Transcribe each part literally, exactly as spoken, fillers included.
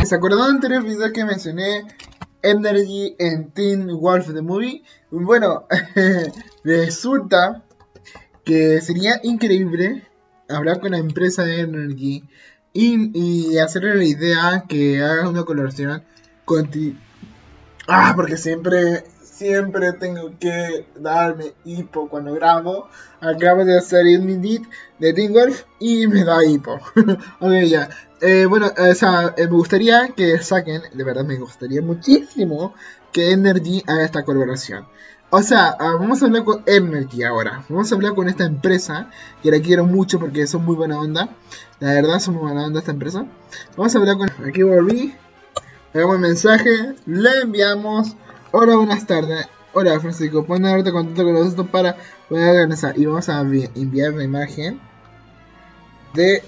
¿Se acuerdan del anterior video que mencioné Energy en Teen Wolf The Movie? Bueno, resulta que sería increíble hablar con la empresa de Energy y, y hacerle la idea que haga una colaboración con ti. Ah, porque siempre, siempre tengo que darme hipo cuando grabo. Acabo de hacer un edit de Teen Wolf y me da hipo. Ok, ya. Eh, bueno, o sea, eh, me gustaría que saquen, de verdad me gustaría muchísimo que Energy haga esta colaboración. O sea, uh, vamos a hablar con Energy ahora. Vamos a hablar con esta empresa, que la quiero mucho porque son muy buena onda. La verdad, son muy buena onda esta empresa. Vamos a hablar con... Aquí volví. Le damos el mensaje, le enviamos. Hola, buenas tardes. Hola, Francisco. Pueden darte contacto con nosotros para poder organizar. Y vamos a enviar la imagen de...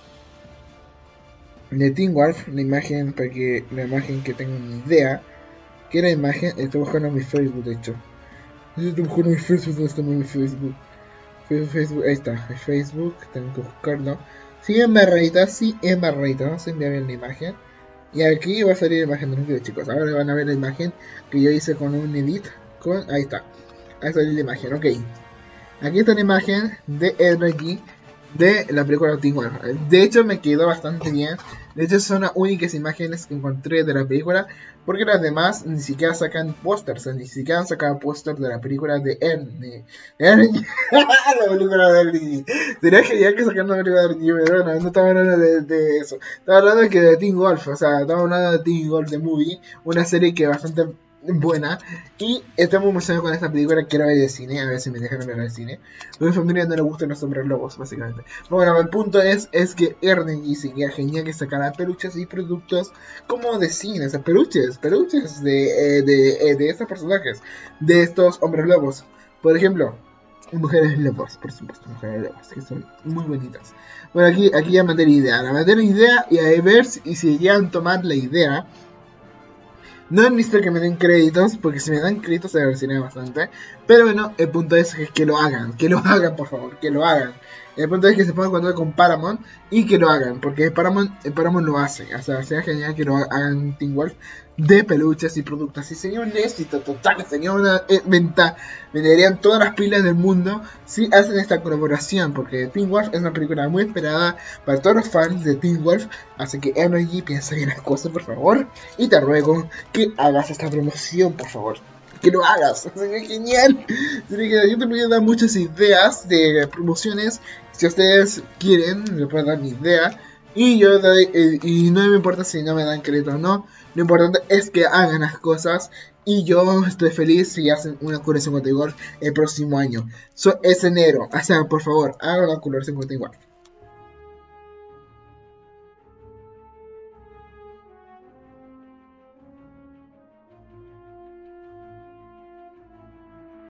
de Teen Wolf. La imagen para que... la imagen que tenga una idea. Que la imagen... Estoy buscando en mi Facebook, de hecho. Estoy buscando en mi Facebook, no está en mi Facebook. Facebook, ahí está, Facebook, tengo que buscarlo. Sí, en barrita, sí, en barrita. Vamos a enviar la imagen. Y aquí va a salir la imagen de los videos, chicos. Ahora van a ver la imagen que yo hice con un edit. Con, ahí está. Ahí salió la imagen, ok. Aquí está la imagen de Energy de la película Teen Wolf. De hecho me quedó bastante bien. De hecho son las únicas imágenes que encontré de la película, porque las demás ni siquiera sacan pósters, ni siquiera han sacado pósters de la película de Energy. Energy. La película de Energy. Sería genial que sacaran la película de Energy, pero bueno, no estaba hablando de, de eso. Estaba hablando de que de Teen Wolf, o sea, estaba hablando de Teen Wolf The Movie, una serie que bastante buena, y estoy muy emocionado con esta película. Quiero ver el cine, a ver si me dejan ver el cine. A mi familia no le gustan los hombres lobos, básicamente. Bueno, el punto es, es que Energy sería genial que sacara peluches y productos como de cine, o sea, peluches, peluches de, eh, de, eh, de estos personajes, de estos hombres lobos. Por ejemplo, mujeres lobos, por supuesto, mujeres lobos, que son muy bonitas. Bueno, aquí, aquí ya mandé la idea, la mandé la idea y a ver si, si ya han tomado la idea. No necesito que me den créditos, porque si me dan créditos se aversiona bastante. Pero bueno, el punto es que, que lo hagan, que lo hagan por favor, que lo hagan. El punto es que se pongan en contacto con Paramount y que lo hagan, porque Paramount, Paramount lo hace. O sea, sería genial que lo hagan Teen Wolf de peluches y productos. Y sería un éxito total, sería una eh, venta. Venderían todas las pilas del mundo si hacen esta colaboración, porque Teen Wolf es una película muy esperada para todos los fans de Teen Wolf. Así que Energy, piensa bien las cosas por favor, y te ruego que hagas esta promoción por favor. Que lo hagas, sería genial. Sería que yo te voy a dar muchas ideas de promociones. Si ustedes quieren, me pueden dar mi idea. Y yo doy, eh, y no me importa si no me dan crédito o no. Lo importante es que hagan las cosas. Y yo estoy feliz si hacen una colaboración con Teen Wolf el próximo año. So, es enero. O sea, por favor, hagan una colaboración con Teen Wolf.